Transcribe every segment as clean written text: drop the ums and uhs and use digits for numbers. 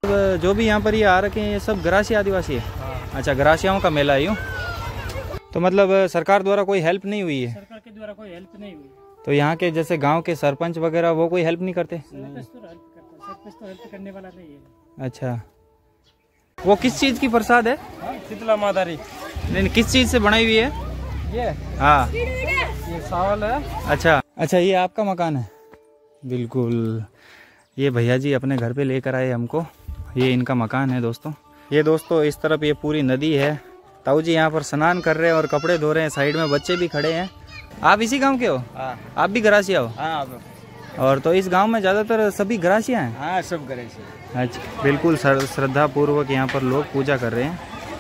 जो भी यहाँ पर ये आ रखे हैं ये सब गरासिया आदिवासी है। अच्छा, गरासियाओं का मेला है यूँ। तो मतलब सरकार द्वारा कोई हेल्प नहीं हुई है? सरकार के द्वारा कोई हेल्प नहीं हुई। तो यहाँ के जैसे गांव के सरपंच वगैरह वो कोई हेल्प नहीं करते? सरपंच तो हेल्प करने वाला नहीं है। अच्छा, वो किस चीज़ की प्रसाद है? शीतला मातारी। नहीं, किस चीज़ से बनाई हुई है ये? हाँ, ये सावल है। अच्छा, ये आपका मकान है? बिल्कुल, ये भैया जी अपने घर पे लेकर आए हमको। ये इनका मकान है दोस्तों। ये दोस्तों इस तरफ ये पूरी नदी है। ताऊ जी यहाँ पर स्नान कर रहे हैं और कपड़े धो रहे हैं। साइड में बच्चे भी खड़े हैं। आप इसी गांव के हो? हाँ। आप भी गरासिया हो? हाँ। और तो इस गांव में ज़्यादातर सभी गरासिया हैं? हाँ, सब गरासिया। अच्छा, बिल्कुल श्रद्धा पूर्वक यहाँ पर लोग पूजा कर रहे हैं।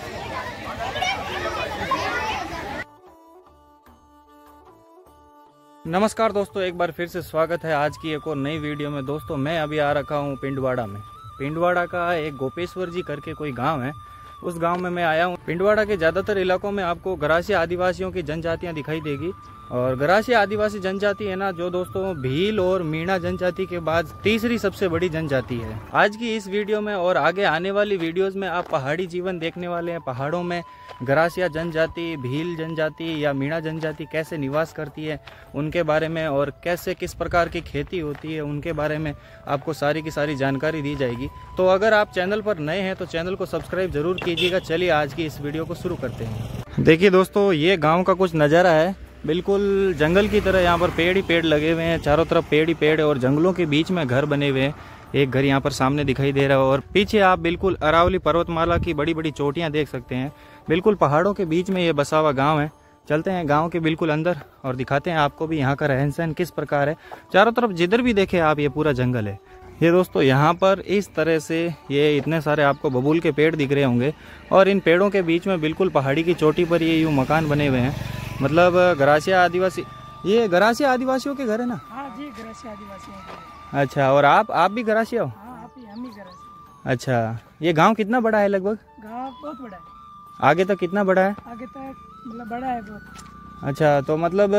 नमस्कार दोस्तों, एक बार फिर से स्वागत है आज की एक और नई वीडियो में। दोस्तों मैं अभी आ रखा हूँ पिंडवाड़ा में। पिंडवाड़ा का एक गोपेश्वर जी करके कोई गांव है, उस गांव में मैं आया हूँ। पिंडवाड़ा के ज़्यादातर इलाकों में आपको गरासिया आदिवासियों की जनजातियाँ दिखाई देगी। और गरासिया आदिवासी जनजाति है ना, जो दोस्तों भील और मीणा जनजाति के बाद तीसरी सबसे बड़ी जनजाति है। आज की इस वीडियो में और आगे आने वाली वीडियोस में आप पहाड़ी जीवन देखने वाले हैं। पहाड़ों में गरासिया जनजाति, भील जनजाति या मीणा जनजाति कैसे निवास करती है उनके बारे में, और कैसे किस प्रकार की खेती होती है उनके बारे में आपको सारी की सारी जानकारी दी जाएगी। तो अगर आप चैनल पर नए हैं तो चैनल को सब्सक्राइब जरूर कीजिएगा। चलिए आज की इस वीडियो को शुरू करते हैं। देखिए दोस्तों, ये गाँव का कुछ नज़ारा है। बिल्कुल जंगल की तरह यहाँ पर पेड़ ही पेड़ लगे हुए हैं। चारों तरफ पेड़ ही पेड़ है और जंगलों के बीच में घर बने हुए हैं। एक घर यहाँ पर सामने दिखाई दे रहा है और पीछे आप बिल्कुल अरावली पर्वतमाला की बड़ी बड़ी चोटियाँ देख सकते हैं। बिल्कुल पहाड़ों के बीच में ये बसा हुआ गाँव है। चलते हैं गाँव के बिल्कुल अंदर और दिखाते हैं आपको भी यहाँ का रहन सहन किस प्रकार है। चारों तरफ जिधर भी देखे आप ये पूरा जंगल है। ये दोस्तों यहाँ पर इस तरह से ये इतने सारे आपको बबूल के पेड़ दिख रहे होंगे और इन पेड़ों के बीच में बिल्कुल पहाड़ी की चोटी पर ये यूँ मकान बने हुए हैं। मतलब गरासिया आदिवासी, ये गरासिया आदिवासियों के घर है ना? हाँ जी, गरासिया आदिवासियों के। अच्छा, और आप भी गरासिया हो? हाँ, हम ही गरासिया। अच्छा, ये गांव कितना बड़ा है लगभग? गांव बहुत बड़ा है। आगे तक कितना बड़ा है? आगे तक मतलब बड़ा है बहुत। अच्छा, तो मतलब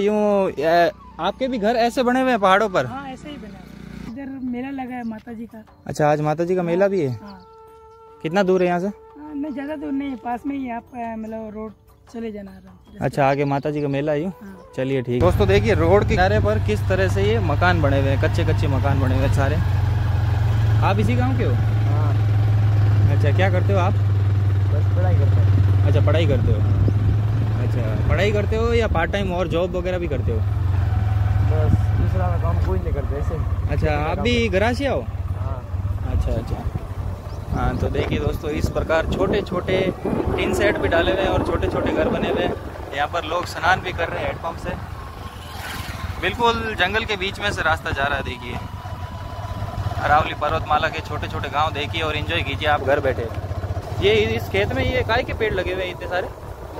यूँ आपके भी घर ऐसे बने हुए हैं पहाड़ों पर? हाँ, ऐसे ही बना है। इधर मेला लगा है माता जी का। अच्छा, आज माता जी का मेला भी है? हाँ। कितना दूर है यहाँ से? नहीं, ज्यादा दूर नहीं है, पास में ही आप मतलब रोड चले जाना है। अच्छा, आगे माता जी का मेला यूँ? हाँ। चलिए ठीक। दोस्तों देखिए रोड के किनारे पर किस तरह से ये मकान बने हुए हैं, कच्चे कच्चे मकान बने हुए हैं सारे। आप इसी गांव के हो? हाँ। अच्छा, क्या करते हो आप? बस पढ़ाई करते हैं। अच्छा, पढ़ाई करते हो। अच्छा, पढ़ाई करते हो या पार्ट टाइम और जॉब वगैरह भी करते हो? बस दूसरा काम कोई नहीं करते ऐसे। अच्छा, आप भी गरासिया हो? हाँ। अच्छा। हाँ, तो देखिए दोस्तों इस प्रकार छोटे छोटे टीन सेट भी डाले हुए हैं और छोटे छोटे घर बने हुए हैं। यहाँ पर लोग स्नान भी कर रहे हैं हैंडपम्प से। बिल्कुल जंगल के बीच में से रास्ता जा रहा है। देखिए अरावली पर्वतमाला के छोटे छोटे गांव देखिए और एंजॉय कीजिए आप घर बैठे। ये इस खेत में ये काय के पेड़ लगे हुए हैं इतने सारे?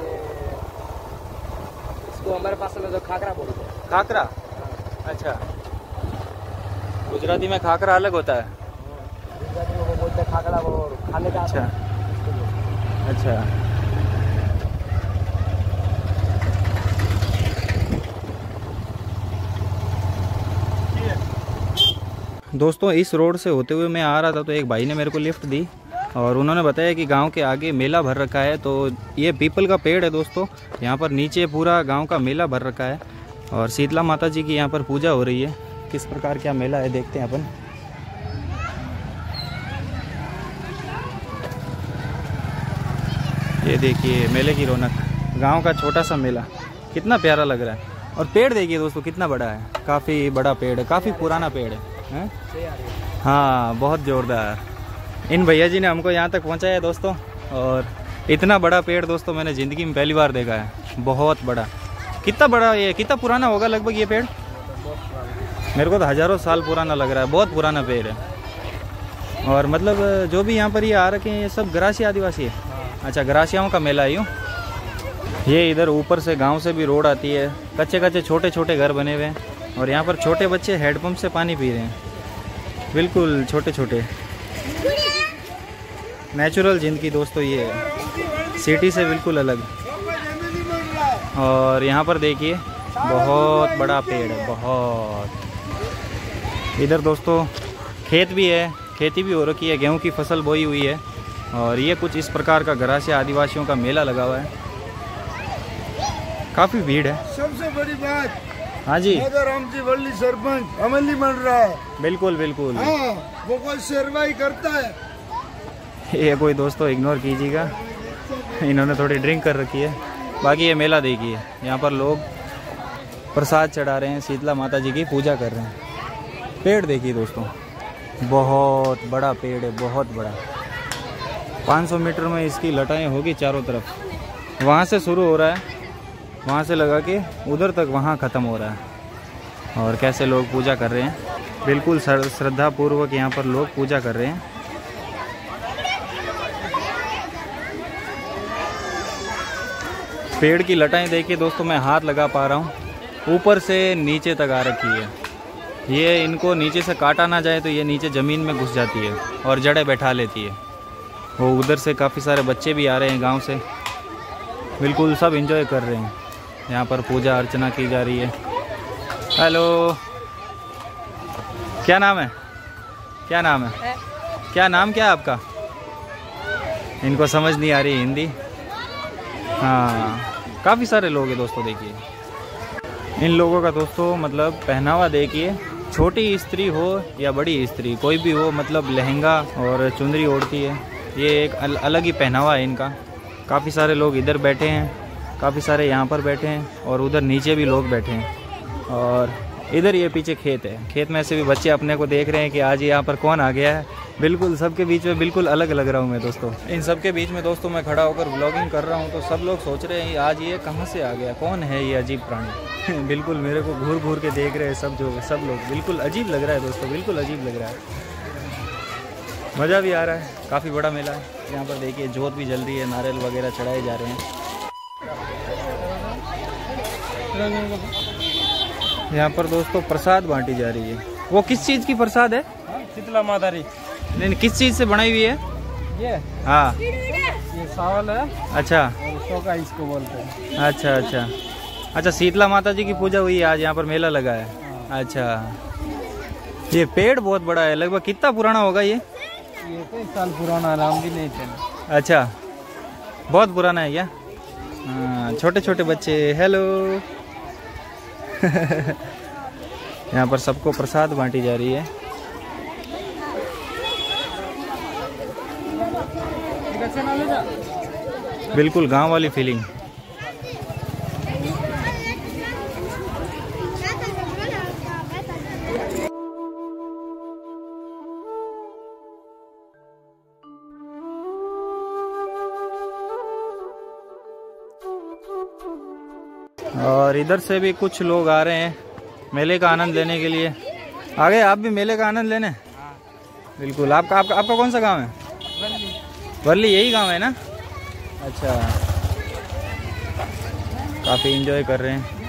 इसको हमारे पास में जो खाकरा बोलते हैं। खाकरा? अच्छा, गुजराती में खाकरा अलग होता है। गुजराती में वो बोलते हैं खाकरा, वो खाने का। अच्छा। दोस्तों इस रोड से होते हुए मैं आ रहा था तो एक भाई ने मेरे को लिफ्ट दी और उन्होंने बताया कि गांव के आगे मेला भर रखा है। तो ये पीपल का पेड़ है दोस्तों, यहाँ पर नीचे पूरा गांव का मेला भर रखा है और शीतला माता जी की यहाँ पर पूजा हो रही है। किस प्रकार क्या मेला है देखते हैं अपन। ये देखिए मेले की रौनक, गांव का छोटा सा मेला कितना प्यारा लग रहा है। और पेड़ देखिए दोस्तों कितना बड़ा है, काफ़ी बड़ा पेड़ है, काफ़ी पुराना पेड़ है। हाँ, बहुत ज़ोरदार। इन भैया जी ने हमको यहाँ तक पहुँचाया है दोस्तों। और इतना बड़ा पेड़ दोस्तों मैंने ज़िंदगी में पहली बार देखा है, बहुत बड़ा। कितना बड़ा, ये कितना पुराना होगा लगभग ये पेड़? मेरे को तो हज़ारों साल पुराना लग रहा है, बहुत पुराना पेड़ है। और मतलब जो भी यहाँ पर ये आ रखे हैं ये सब गरासिया आदिवासी है। अच्छा, गरासियाओं का मेला है यूँ। ये इधर ऊपर से गांव से भी रोड आती है, कच्चे कच्चे छोटे छोटे घर बने हुए हैं और यहाँ पर छोटे बच्चे हैंडपम्प से पानी पी रहे हैं। बिल्कुल छोटे छोटे, नेचुरल जिंदगी दोस्तों ये है, सिटी से बिल्कुल अलग। और यहाँ पर देखिए बहुत बड़ा पेड़ है, बहुत। इधर दोस्तों खेत भी है, खेती भी हो रखी है, गेहूं की फसल बोई हुई है। और ये कुछ इस प्रकार का गरासिया आदिवासियों का मेला लगा हुआ है, काफ़ी भीड़ है। सबसे बड़ी बात, हाँ जी, राम जी वल्ली सरपंच अमली बन रहा है। बिल्कुल बिल्कुल। हाँ, वो कोई सेरवाई करता है। ये कोई दोस्तों इग्नोर कीजिएगा, इन्होंने थोड़ी ड्रिंक कर रखी है। बाकी ये मेला देखिए, यहाँ पर लोग प्रसाद चढ़ा रहे हैं, शीतला माता जी की पूजा कर रहे हैं। पेड़ देखिए दोस्तों, बहुत बड़ा पेड़ है, बहुत बड़ा। 500 मीटर में इसकी लटाएं होगी चारों तरफ। वहाँ से शुरू हो रहा है, वहाँ से लगा के उधर तक वहाँ ख़त्म हो रहा है। और कैसे लोग पूजा कर रहे हैं, बिल्कुल श्रद्धापूर्वक यहाँ पर लोग पूजा कर रहे हैं। पेड़ की लटाएं देखिए दोस्तों, मैं हाथ लगा पा रहा हूँ, ऊपर से नीचे तक आ रखी है। ये इनको नीचे से काटा ना जाए तो ये नीचे ज़मीन में घुस जाती है और जड़ें बैठा लेती है। वो उधर से काफ़ी सारे बच्चे भी आ रहे हैं गांव से, बिल्कुल सब एंजॉय कर रहे हैं। यहाँ पर पूजा अर्चना की जा रही है। हेलो, क्या नाम है? क्या नाम है? क्या नाम क्या है आपका? इनको समझ नहीं आ रही हिंदी। हाँ, काफ़ी सारे लोग हैं दोस्तों। देखिए इन लोगों का दोस्तों मतलब पहनावा देखिए, छोटी स्त्री हो या बड़ी स्त्री, कोई भी हो, मतलब लहंगा और चुंदरी ओढ़ती है। ये एक अलग ही पहनावा है इनका। काफ़ी सारे लोग इधर बैठे हैं, काफ़ी सारे यहाँ पर बैठे हैं और उधर नीचे भी लोग बैठे हैं। और इधर ये पीछे खेत है, खेत में से भी बच्चे अपने को देख रहे हैं कि आज यहाँ पर कौन आ गया है। बिल्कुल सबके बीच में बिल्कुल अलग लग रहा हूँ मैं दोस्तों। इन सबके बीच में दोस्तों मैं खड़ा होकर व्लॉगिंग कर रहा हूँ, तो सब लोग सोच रहे हैं आज ये कहाँ से आ गया, कौन है ये अजीब प्राणी। बिल्कुल मेरे को घूर घूर के देख रहे हैं सब लोग। बिल्कुल अजीब लग रहा है दोस्तों, बिल्कुल अजीब लग रहा है। मज़ा भी आ रहा है, काफ़ी बड़ा मेला है। यहाँ पर देखिए जोत भी जल रही है, नारियल वगैरह चढ़ाए जा रहे हैं। यहाँ पर दोस्तों प्रसाद बांटी जा रही है। वो किस चीज़ की प्रसाद है? शीतला माता री। नहीं, किस चीज़ से बनाई हुई है ये? हाँ, ये चावल है। अच्छा, चौका इसको बोलते हैं। अच्छा अच्छा अच्छा, शीतला माता जी की पूजा हुई है आज, यहाँ पर मेला लगा है। अच्छा, ये पेड़ बहुत बड़ा है, लगभग कितना पुराना होगा ये? कई साल पुराना, नाम भी नहीं थे। अच्छा, बहुत पुराना है क्या? हाँ, छोटे छोटे बच्चे, हेलो। यहाँ पर सबको प्रसाद बांटी जा रही है। बिल्कुल गांव वाली फीलिंग। और इधर से भी कुछ लोग आ रहे हैं मेले का आनंद लेने के लिए। आ गए आप भी मेले का आनंद लेने? बिल्कुल। आपका कौन सा गांव है? वर्ली, यही गांव है ना? अच्छा, काफ़ी एंजॉय कर रहे हैं।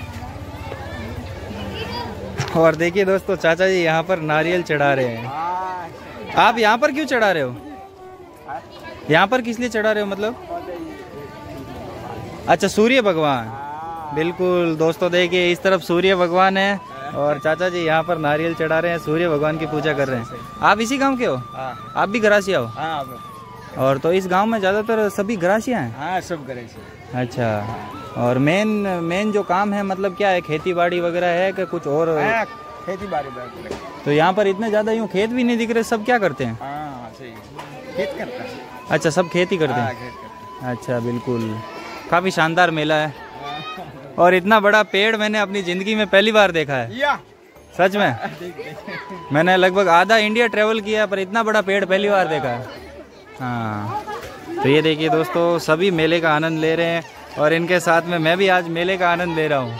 और देखिए दोस्तों, चाचा जी यहाँ पर नारियल चढ़ा रहे हैं। आप यहाँ पर क्यों चढ़ा रहे हो? यहाँ पर किस लिए चढ़ा रहे हो मतलब? अच्छा, सूर्य भगवान। बिल्कुल दोस्तों, देखिए इस तरफ सूर्य भगवान है और चाचा जी यहाँ पर नारियल चढ़ा रहे हैं, सूर्य भगवान की पूजा कर रहे हैं। आप इसी गांव के हो? आप भी गरासिया हो? हाँ। और तो इस गांव में ज़्यादातर सभी गरासिया हैं? हाँ, सब गरासिया। अच्छा, और मेन जो काम है मतलब क्या है, खेती बाड़ी वगैरह है कि कुछ और? खेती बाड़ी। तो यहाँ पर इतने ज़्यादा यूँ खेत भी नहीं दिख रहे, सब क्या करते हैं? हाँ, सही, खेत करता है। अच्छा, सब खेती करते हैं। अच्छा, बिल्कुल, काफ़ी शानदार मेला है। और इतना बड़ा पेड़ मैंने अपनी ज़िंदगी में पहली बार देखा है, सच में। मैंने लगभग आधा इंडिया ट्रेवल किया पर इतना बड़ा पेड़ पहली बार देखा है। हाँ, तो ये देखिए दोस्तों, सभी मेले का आनंद ले रहे हैं और इनके साथ में मैं भी आज मेले का आनंद ले रहा हूँ।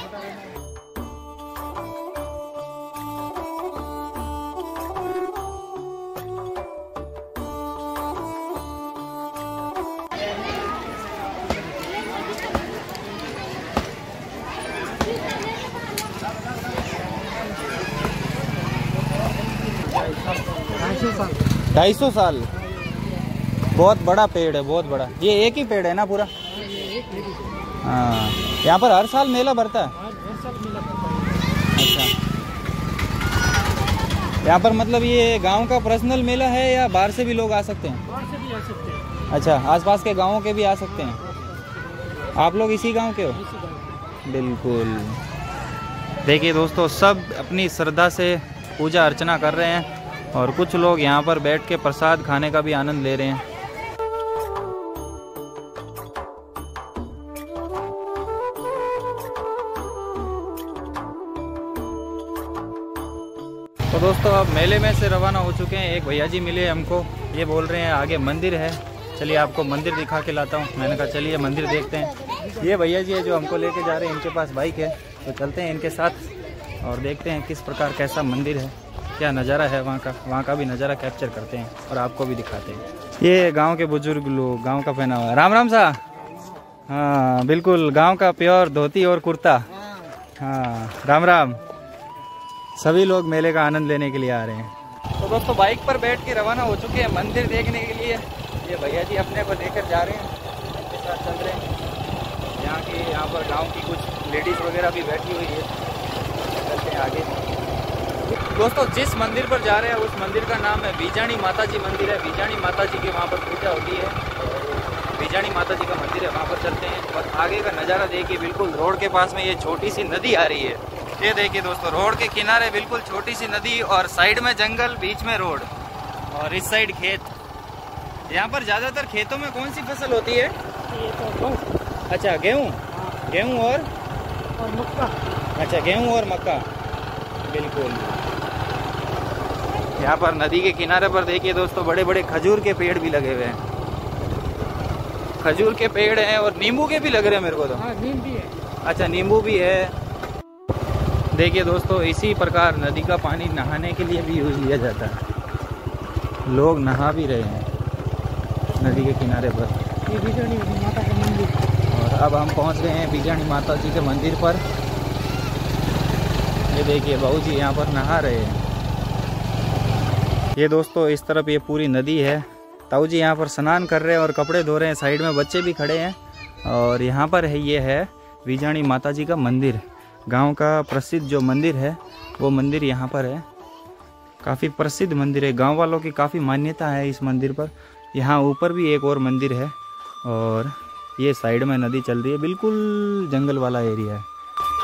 साल। 250 साल, बहुत बड़ा पेड़ है, बहुत बड़ा। ये एक ही पेड़ है ना पूरा? हाँ, यहाँ पर हर साल मेला भरता है? अच्छा, यहाँ पर मतलब ये गांव का पर्सनल मेला है या बाहर से भी लोग आ सकते हैं? बाहर से भी आ सकते हैं। अच्छा, आसपास के गांवों के भी आ सकते हैं। आप लोग इसी गांव के हो? बिल्कुल। देखिए दोस्तों, सब अपनी श्रद्धा से पूजा अर्चना कर रहे हैं और कुछ लोग यहाँ पर बैठ के प्रसाद खाने का भी आनंद ले रहे हैं। तो दोस्तों, अब मेले में से रवाना हो चुके हैं। एक भैया जी मिले हमको, ये बोल रहे हैं आगे मंदिर है, चलिए आपको मंदिर दिखा के लाता हूँ। मैंने कहा चलिए मंदिर देखते हैं। ये भैया जी है जो हमको लेके जा रहे हैं, इनके पास बाइक है, तो चलते हैं इनके साथ और देखते हैं किस प्रकार कैसा मंदिर है, क्या नज़ारा है वहाँ का भी नज़ारा कैप्चर करते हैं और आपको भी दिखाते हैं। ये गाँव के बुजुर्ग लोग, गाँव का पहना हुआ। राम राम सा। हाँ बिल्कुल, गाँव का प्योर धोती और कुर्ता। हाँ राम राम। सभी लोग मेले का आनंद लेने के लिए आ रहे हैं। तो दोस्तों, बाइक पर बैठ के रवाना हो चुके हैं मंदिर देखने के लिए। ये भैया जी अपने को लेकर जा रहे हैं, उनके साथ चल रहे हैं। यहाँ पर गांव की कुछ लेडीज़ वगैरह भी बैठी हुई है। चलते हैं आगे। दोस्तों, जिस मंदिर पर जा रहे हैं उस मंदिर का नाम है बीजाणी माता जी मंदिर है। बीजाणी माता जी की वहाँ पर पूजा होती है, बीजाणी माता जी का मंदिर है, वहाँ पर चलते हैं। और आगे का नज़ारा देखिए, बिल्कुल रोड के पास में ये छोटी सी नदी आ रही है। ये देखिए दोस्तों, रोड के किनारे बिल्कुल छोटी सी नदी और साइड में जंगल, बीच में रोड और इस साइड खेत। यहाँ पर ज़्यादातर खेतों में कौन सी फसल होती है? ये तो अच्छा, गेहूँ। गेहूँ और मक्का। अच्छा, गेहूँ और मक्का। बिल्कुल। यहाँ पर नदी के किनारे पर देखिए दोस्तों, बड़े बड़े खजूर के पेड़ भी लगे हुए हैं। खजूर के पेड़ हैं और नींबू के भी लग रहे हैं मेरे को तो। हाँ, नीम भी है। अच्छा, नींबू भी है। देखिए दोस्तों, इसी प्रकार नदी का पानी नहाने के लिए भी यूज लिया जाता है। लोग नहा भी रहे हैं नदी के किनारे पर। ये बीजाणी माता का मंदिर। और अब हम पहुंच गए हैं बीजाणी माता जी के मंदिर पर। ये देखिए बाबू जी यहाँ पर नहा रहे हैं। ये दोस्तों, इस तरफ ये पूरी नदी है। ताऊ जी यहाँ पर स्नान कर रहे हैं और कपड़े धो रहे हैं। साइड में बच्चे भी खड़े हैं। और यहाँ पर है, ये है बीजाणी माता जी का मंदिर। गांव का प्रसिद्ध जो मंदिर है वो मंदिर यहाँ पर है। काफ़ी प्रसिद्ध मंदिर है, गांव वालों की काफ़ी मान्यता है इस मंदिर पर। यहाँ ऊपर भी एक और मंदिर है और ये साइड में नदी चल रही है, बिल्कुल जंगल वाला एरिया है।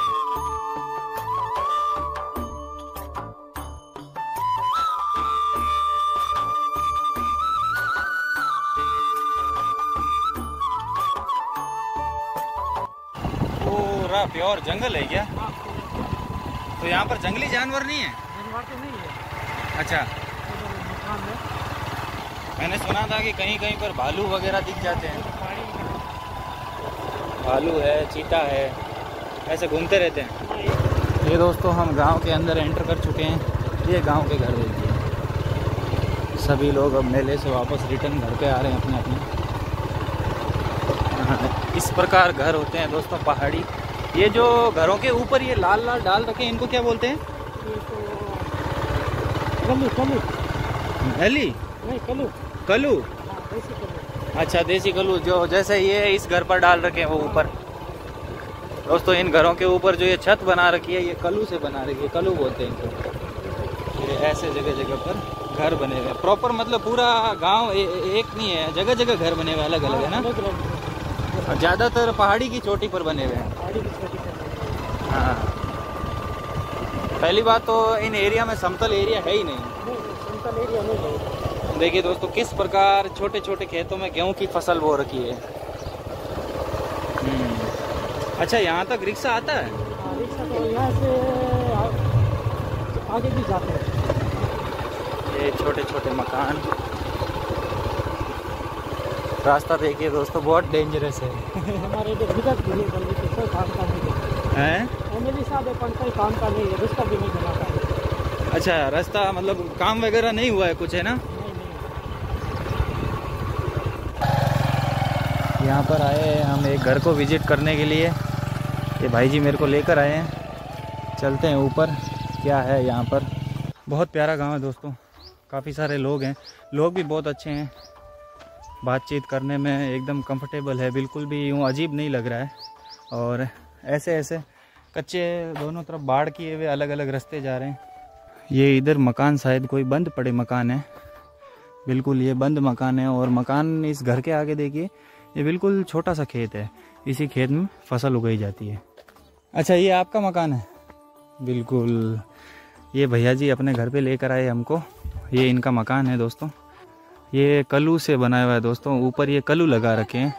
पूरा प्योर जंगल है क्या? तो यहाँ पर जंगली जानवर नहीं है? जानवर तो नहीं है। अच्छा, मकान है। मैंने सुना था कि कहीं कहीं पर भालू वगैरह दिख जाते हैं। भालू है, चीता है, ऐसे घूमते रहते हैं। ये दोस्तों, हम गांव के अंदर एंटर कर चुके हैं। ये गांव के घर देखिए, सभी लोग अब मेले से वापस रिटर्न घर पे आ रहे हैं अपने अपने। इस प्रकार घर होते हैं दोस्तों पहाड़ी। ये जो घरों के ऊपर ये लाल लाल डाल रखे हैं, इनको क्या बोलते हैं? कलू। कलू नली नहीं, कलू। कलू। हाँ, देसी कलू। अच्छा, देसी कलू। जो जैसे ये इस घर पर डाल रखे हैं वो ऊपर। दोस्तों, इन घरों के ऊपर जो ये छत बना रखी है ये कलू से बना रखी है, कलू बोलते हैं इनको। ये ऐसे जगह जगह पर घर बने हुए, प्रॉपर मतलब पूरा गांव एक नहीं है, जगह जगह घर बने हुए अलग अलग है ना। और ज़्यादातर पहाड़ी की चोटी पर बने हुए हैं। पहाड़ी की चोटी पर। हाँ, पहली बात तो इन एरिया में समतल एरिया है ही नहीं। समतल एरिया नहीं है। देखिए दोस्तों, किस प्रकार छोटे छोटे खेतों में गेहूं की फसल बो रखी है। अच्छा, यहाँ तक रिक्शा आता है? हाँ, रिक्शा तो यहाँ से आगे भी जाते हैं। ये छोटे छोटे मकान। रास्ता देखिए दोस्तों, बहुत डेंजरस है। हमारे इधर विकट भी नहीं बन रही, कोई काम का नहीं हैं? एमएलए साहब है, पर कोई काम का नहीं है, रास्ता भी नहीं बना पाए। अच्छा, रास्ता मतलब काम वगैरह नहीं हुआ है कुछ, है ना? यहाँ पर आए हैं हम एक घर को विजिट करने के लिए। ये भाई जी मेरे को लेकर आए हैं। चलते हैं ऊपर, क्या है यहाँ पर। बहुत प्यारा गांव है दोस्तों, काफ़ी सारे लोग हैं, लोग भी बहुत अच्छे हैं। बातचीत करने में एकदम कंफर्टेबल है, बिल्कुल भी यूँ अजीब नहीं लग रहा है। और ऐसे ऐसे कच्चे दोनों तरफ बाढ़ किए हुए अलग अलग रास्ते जा रहे हैं। ये इधर मकान शायद कोई बंद पड़े मकान है, बिल्कुल ये बंद मकान है। और मकान इस घर के आगे देखिए, ये बिल्कुल छोटा सा खेत है, इसी खेत में फसल उगाई जाती है। अच्छा ये आपका मकान है? बिल्कुल, ये भैया जी अपने घर पे लेकर आए हमको। ये इनका मकान है दोस्तों, ये कलू से बनाया हुआ है दोस्तों, ऊपर ये कलू लगा रखे हैं।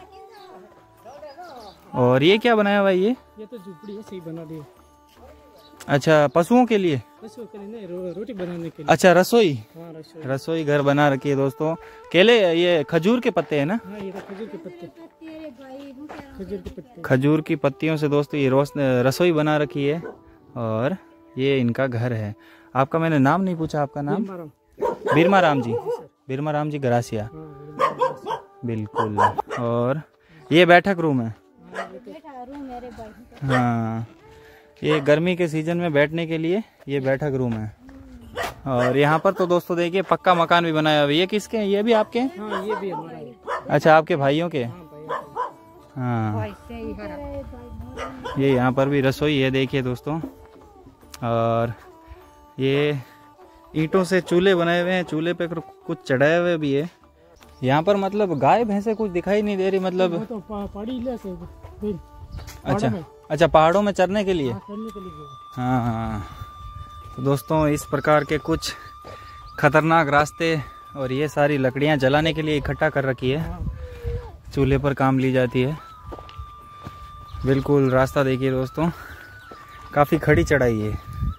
और ये क्या बनाया हुआ है? ये तो झुपड़ी है, सही बना दी। अच्छा पशुओं के लिए? पशुओं के लिए नहीं, रोटी बनाने के लिए। अच्छा रसोई? हाँ, रसोई घर बना रखी है दोस्तों। केले, ये खजूर के पत्ते है ना? हाँ, ये तो खजूर के पत्ते, खजूर के पत्ते, खजूर की पत्तियों से दोस्तों ये रसोई बना रखी है। और ये इनका घर है। आपका मैंने नाम नहीं पूछा, आपका नाम? बीरमा राम जी। बीरमा राम जी गरासिया, बिल्कुल। और ये बैठक रूम है। हाँ, ये गर्मी के सीजन में बैठने के लिए ये बैठक रूम है। और यहाँ पर तो दोस्तों देखिए पक्का मकान भी बनाया हुआ है। ये किसके हैं? ये भी आपके हैं? हाँ, ये भी हमारा है। अच्छा आपके भाइयों के? हाँ, ये यहाँ पर भी रसोई है देखिए दोस्तों। और ये ईंटों से चूल्हे बनाए हुए हैं, चूल्हे पे कुछ चढ़ाए हुए भी है। यहाँ पर मतलब गाय भैंसे कुछ दिखाई नहीं दे रही, मतलब वो तो पहाड़ी इलाके से। अच्छा अच्छा, पहाड़ों में चरने के लिए? करने के लिए। हाँ हाँ। तो दोस्तों इस प्रकार के कुछ खतरनाक रास्ते और ये सारी लकड़ियाँ जलाने के लिए इकट्ठा कर रखी है, चूल्हे पर काम ली जाती है। बिल्कुल रास्ता देखिए दोस्तों, काफ़ी खड़ी चढ़ाई है।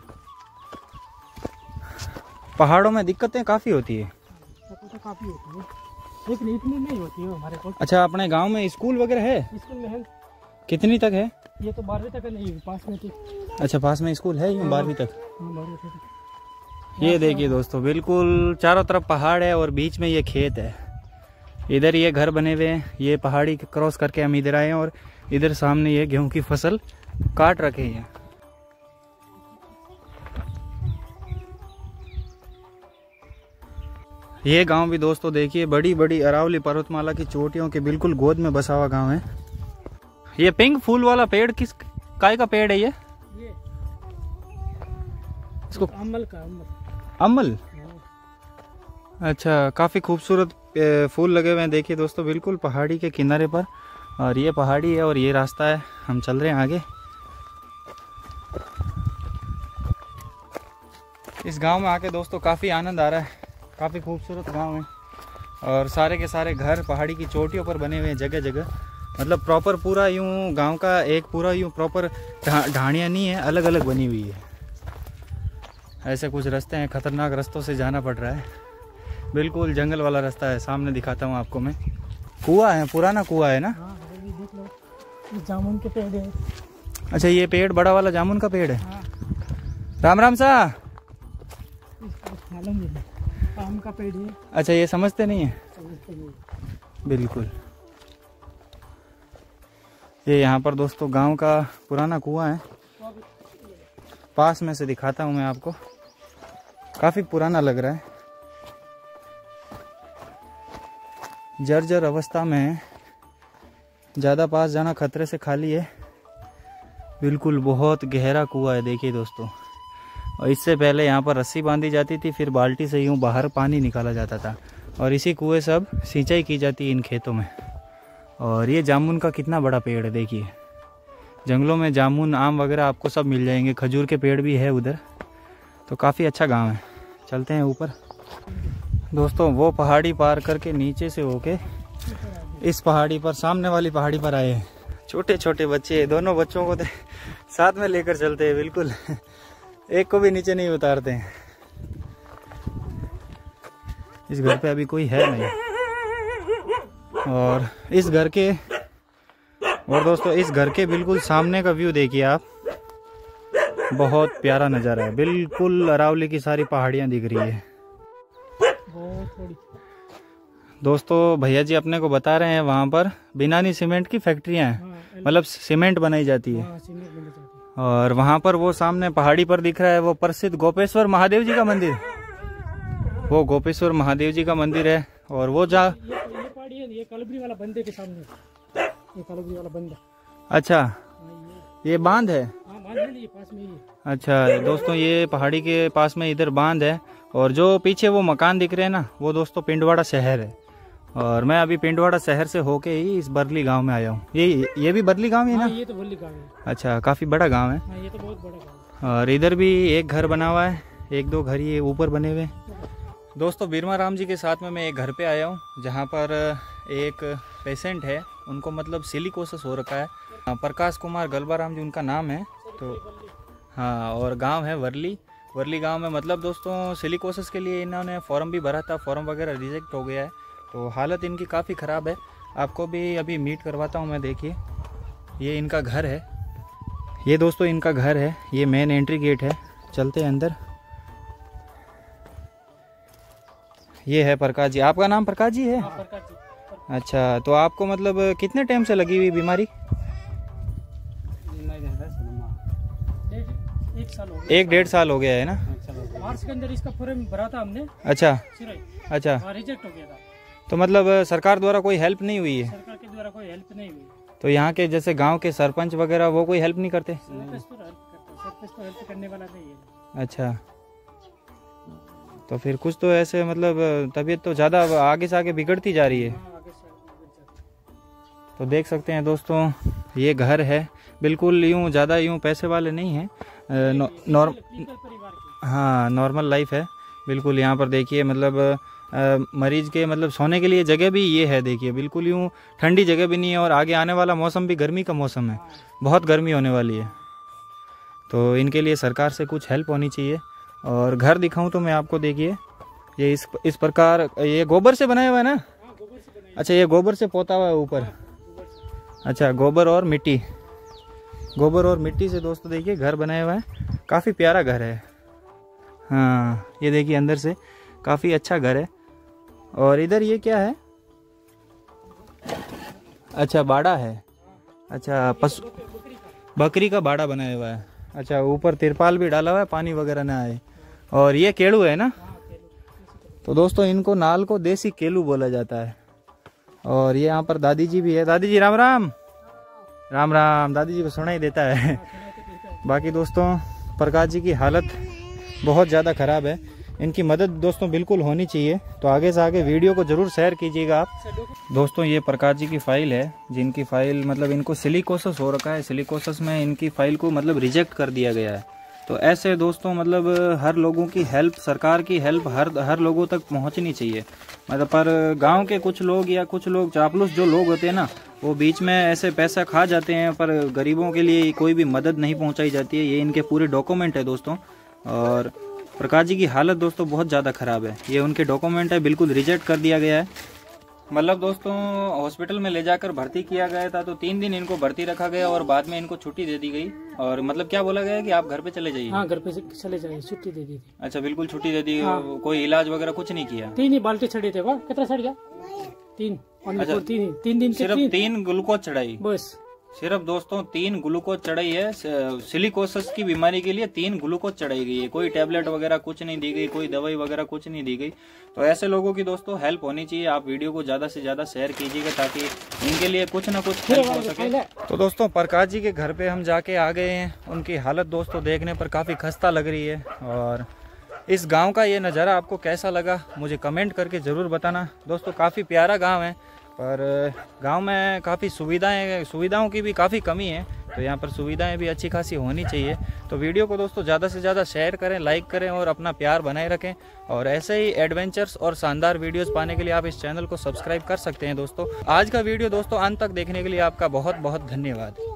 पहाड़ों में दिक्कतें काफ़ी होती है। तो काफी होती है, लेकिन इतनी नहीं होती है हमारे को। अच्छा अपने गांव में स्कूल वगैरह है? स्कूल में है। कितनी तक है? ये तो 12वीं तक है, नहीं पास में थी। अच्छा पास में स्कूल है, यूँ 12वीं तक? हाँ, 12वीं तक। ये देखिए दोस्तों, बिल्कुल चारों तरफ पहाड़ है और बीच में ये खेत है। इधर ये घर बने हुए हैं, ये पहाड़ी क्रॉस करके हम इधर आए हैं। और इधर सामने ये गेहूं की फसल काट रखे हैं। ये गांव भी दोस्तों देखिए बड़ी बड़ी अरावली पर्वतमाला की चोटियों के बिल्कुल गोद में बसा हुआ गांव है। ये पिंक फूल वाला पेड़ किस काय का पेड़ है? ये इसको अमल का अमल। अच्छा काफी खूबसूरत फूल लगे हुए हैं देखिए दोस्तों, बिल्कुल पहाड़ी के किनारे पर। और ये पहाड़ी है और ये रास्ता है, हम चल रहे हैं आगे। इस गांव में आके दोस्तों काफ़ी आनंद आ रहा है, काफ़ी खूबसूरत गांव है। और सारे के सारे घर पहाड़ी की चोटियों पर बने हुए हैं जगह जगह, मतलब प्रॉपर पूरा यूं गांव का एक पूरा यूं प्रॉपर ढाणियाँ नहीं है, अलग अलग बनी हुई है। ऐसे कुछ रास्ते हैं, खतरनाक रास्तों से जाना पड़ रहा है। बिल्कुल जंगल वाला रास्ता है, सामने दिखाता हूँ आपको मैं। कुआं है, पुराना कुआं है ना? हाँ, ये देख लो, ये जामुन के पेड़ है। अच्छा ये पेड़ बड़ा वाला जामुन का पेड़ है। हाँ। राम राम सा। मालूम नहीं, आम का पेड़ है। अच्छा ये समझते नहीं है? समझते नहीं। बिल्कुल। ये यहाँ पर दोस्तों गांव का पुराना कुआं है, पास में से दिखाता हूँ मैं आपको। काफ़ी पुराना लग रहा है, जर्जर अवस्था में है, ज़्यादा पास जाना खतरे से खाली है। बिल्कुल बहुत गहरा कुआं है देखिए दोस्तों। और इससे पहले यहाँ पर रस्सी बांधी जाती थी, फिर बाल्टी से यूँ बाहर पानी निकाला जाता था। और इसी कुएं से अब सिंचाई की जाती है इन खेतों में। और ये जामुन का कितना बड़ा पेड़ है देखिए, जंगलों में जामुन आम वगैरह आपको सब मिल जाएंगे। खजूर के पेड़ भी है उधर, तो काफ़ी अच्छा गांव है। चलते हैं ऊपर दोस्तों। वो पहाड़ी पार करके नीचे से होके इस पहाड़ी पर, सामने वाली पहाड़ी पर आए हैं। छोटे छोटे बच्चे, दोनों बच्चों को साथ में लेकर चलते हैं, बिल्कुल एक को भी नीचे नहीं उतारते हैं। इस घर पे अभी कोई है नहीं। और इस घर के, और दोस्तों इस घर के बिल्कुल सामने का व्यू देखिए आप, बहुत प्यारा नज़ारा है। बिल्कुल अरावली की सारी पहाड़ियाँ दिख रही है। दोस्तों भैया जी अपने को बता रहे हैं वहाँ पर बिनानी सीमेंट की फैक्ट्रियाँ हैं, मतलब सीमेंट बनाई जाती है। और वहाँ पर वो सामने पहाड़ी पर दिख रहा है वो प्रसिद्ध गोपेश्वर महादेव जी का मंदिर, वो गोपेश्वर महादेव जी का मंदिर है। और वो ये पहाड़ी है, ये कलबरी वाला बंदे के सामने, ये कलबरी वाला बंदा। अच्छा ये बांध है? पास में ही है। अच्छा दोस्तों, ये पहाड़ी के पास में इधर बांध है, और जो पीछे वो मकान दिख रहे हैं ना, वो दोस्तों पिंडवाड़ा शहर है। और मैं अभी पिंडवाड़ा शहर से होके ही इस बरली गांव में आया हूँ। ये भी बरली गांव ही है ना? ये तो बरली गांव है। अच्छा, काफी बड़ा गांव है। हाँ, ये तो बहुत बड़ा गांव है। और इधर भी एक घर बना हुआ है, एक दो घर ये ऊपर बने हुए। दोस्तों बीरमा राम जी के साथ में मैं एक घर पे आया हूँ, जहाँ पर एक पेशेंट है, उनको मतलब सिलिकोसिस हो रखा है। प्रकाश कुमार गलबाराम जी उनका नाम है। तो हाँ, और गांव है वरली। वरली गांव में मतलब दोस्तों सिलिकोसिस के लिए इन्होंने फॉर्म भी भरा था, फॉर्म वगैरह रिजेक्ट हो गया है, तो हालत इनकी काफ़ी ख़राब है। आपको भी अभी मीट करवाता हूँ मैं। देखिए, ये इनका घर है। ये दोस्तों इनका घर है, ये मेन एंट्री गेट है। चलते हैं अंदर। ये है प्रकाश जी। आपका नाम प्रकाश जी है? हाँ, प्रकाश जी। अच्छा, तो आपको मतलब कितने टाइम से लगी हुई बीमारी? एक साल हो गया। 1-1.5 साल हो गया है ना? मार्च के अंदर इसका फॉर्म भरा था हमने। अच्छा सिराई। अच्छा, हाँ, रिजेक्ट हो गया था। तो मतलब सरकार द्वारा कोई हेल्प नहीं हुई है? सरकार के द्वारा कोई हेल्प नहीं हुई। तो यहाँ के जैसे गांव के सरपंच वगैरह वो कोई हेल्प नहीं करते? सरपंच तो हेल्प करने वाला नहीं है। अच्छा, तो फिर कुछ तो ऐसे मतलब तबीयत तो ज़्यादा आगे से आगे बिगड़ती जा रही है। हाँ, आगे से आगे बढ़ जाता है। तो देख सकते हैं दोस्तों, ये घर है, बिल्कुल यूँ ज़्यादा यूँ पैसे वाले नहीं हैं, लीगल परिवार की। हाँ नॉर्मल लाइफ है बिल्कुल। यहाँ पर देखिए मतलब मरीज के मतलब सोने के लिए जगह भी ये है। देखिए बिल्कुल यूँ ठंडी जगह भी नहीं है, और आगे आने वाला मौसम भी गर्मी का मौसम है, बहुत गर्मी होने वाली है। तो इनके लिए सरकार से कुछ हेल्प होनी चाहिए। और घर दिखाऊं तो मैं आपको, देखिए ये इस प्रकार ये गोबर से बनाया हुआ है ना? हाँ, गोबर से बनाया। अच्छा, ये गोबर से पोता हुआ है ऊपर। अच्छा, गोबर और मिट्टी, गोबर और मिट्टी से दोस्तों देखिए घर बनाया हुआ है। काफ़ी प्यारा घर है। हाँ, ये देखिए अंदर से काफ़ी अच्छा घर है। और इधर ये क्या है? अच्छा, बाड़ा है। अच्छा, पशु बकरी का बाड़ा बनाया हुआ है। अच्छा, ऊपर तिरपाल भी डाला हुआ है, पानी वगैरह ना आए। और ये केलू है ना? तो दोस्तों इनको नाल को देसी केलू बोला जाता है। और ये यहाँ पर दादी जी भी है। दादी जी राम राम। राम राम। दादी जी को सुना ही देता है। बाकी दोस्तों प्रकाश जी की हालत बहुत ज़्यादा ख़राब है, इनकी मदद दोस्तों बिल्कुल होनी चाहिए। तो आगे से आगे वीडियो को ज़रूर शेयर कीजिएगा आप। दोस्तों ये प्रकाश जी की फ़ाइल है, जिनकी फ़ाइल मतलब इनको सिलिकोसिस हो रखा है। सिलिकोसिस में इनकी फ़ाइल को मतलब रिजेक्ट कर दिया गया है। तो ऐसे दोस्तों मतलब हर लोगों की हेल्प, सरकार की हेल्प हर लोगों तक पहुंचनी चाहिए। मतलब पर गांव के कुछ लोग या कुछ लोग चापलूस जो लोग होते हैं ना, वो बीच में ऐसे पैसा खा जाते हैं, पर गरीबों के लिए कोई भी मदद नहीं पहुंचाई जाती है। ये इनके पूरे डॉक्यूमेंट है दोस्तों। और प्रकाश जी की हालत दोस्तों बहुत ज़्यादा ख़राब है। ये उनके डॉक्यूमेंट है, बिल्कुल रिजेक्ट कर दिया गया है। मतलब दोस्तों हॉस्पिटल में ले जाकर भर्ती किया गया था, तो 3 दिन इनको भर्ती रखा गया और बाद में इनको छुट्टी दे दी गई। और मतलब क्या बोला गया कि आप घर पे चले जाइए? हाँ, घर पे चले जाइए, छुट्टी दे दी थी। अच्छा, बिल्कुल छुट्टी दे दी। हाँ। कोई इलाज वगैरह कुछ नहीं किया? 3 ही बाल्टी चढ़े थे। वाह, कितना चढ़ गया? 3। अच्छा, 3 दिन के सिर्फ 3 ग्लूकोज चढ़ाई? बस सिर्फ दोस्तों 3 ग्लूकोज चढ़ाई है। सिलिकोसिस की बीमारी के लिए 3 ग्लूकोज चढ़ाई गई है। कोई टैबलेट वगैरह कुछ नहीं दी गई, कोई दवाई वगैरह कुछ नहीं दी गई। तो ऐसे लोगों की दोस्तों हेल्प होनी चाहिए। आप वीडियो को ज्यादा से ज्यादा शेयर कीजिएगा, ताकि इनके लिए कुछ ना कुछ हेल्प हो सके। तो दोस्तों प्रकाश जी के घर पे हम जाके आ गए हैं। उनकी हालत दोस्तों देखने पर काफी खस्ता लग रही है। और इस गाँव का ये नज़ारा आपको कैसा लगा मुझे कमेंट करके जरूर बताना। दोस्तों काफी प्यारा गाँव है, पर गांव में काफ़ी सुविधाओं की भी काफ़ी कमी है। तो यहाँ पर सुविधाएं भी अच्छी खासी होनी चाहिए। तो वीडियो को दोस्तों ज़्यादा से ज़्यादा शेयर करें, लाइक करें और अपना प्यार बनाए रखें। और ऐसे ही एडवेंचर्स और शानदार वीडियोस पाने के लिए आप इस चैनल को सब्सक्राइब कर सकते हैं। दोस्तों आज का वीडियो दोस्तों अंत तक देखने के लिए आपका बहुत बहुत धन्यवाद।